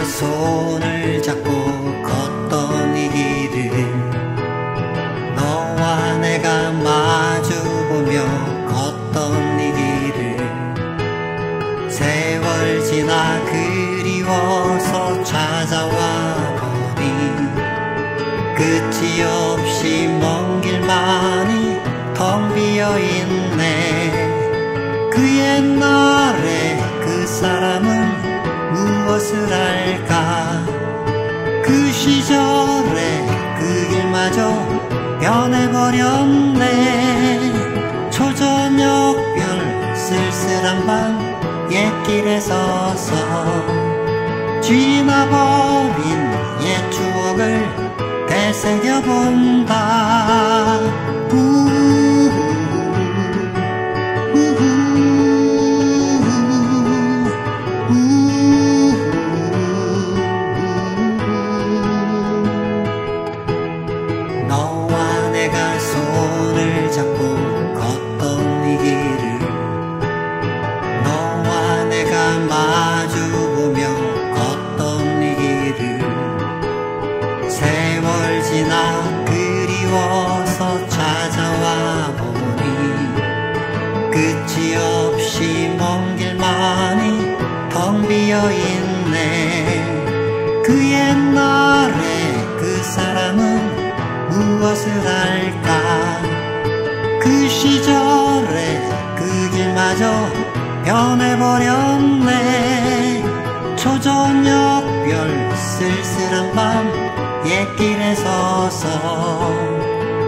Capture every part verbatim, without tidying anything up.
손을 잡고 걷던 이 길을 너와 내가 마주보며 걷던 이 길을 세월 지나 그리워서 찾아와 보니 끝이 없이 먼 길만이 텅 비어있네. 그 옛날에 그 사람은 무엇을 할까? 그 시절에 그 길마저 변해버렸네. 초저녁별 쓸쓸한 밤 옛길에 서서 지나버린 옛 추억을 되새겨본다. 우후, 우후, 우후. 너와 내가 손을 잡고 걷던 이 길을 너와 내가 마주보며 걷던 이 길을 세월 지나 그리워서 찾아와 보니 끝이 없이 먼 길만이 텅 비어있네. 그 옛날에 그 사람은 무엇을 할까? 그 시절에 그 길마저 변해버렸네. 초저녁별 쓸쓸한 밤 옛길에 서서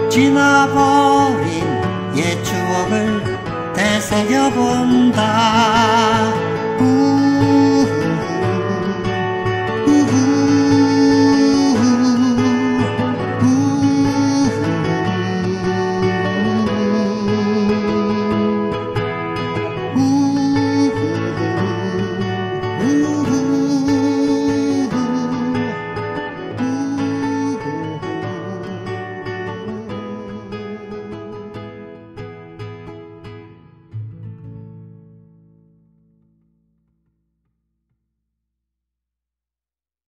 지나버린 옛 추억을 되새겨본다.